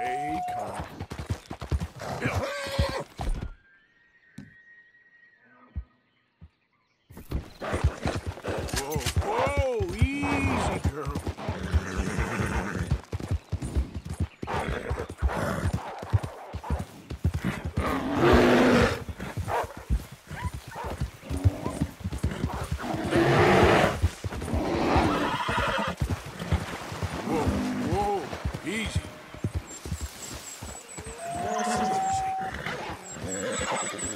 Stay calm. Whoa, whoa, easy, girl. Whoa, whoa, easy. Easy.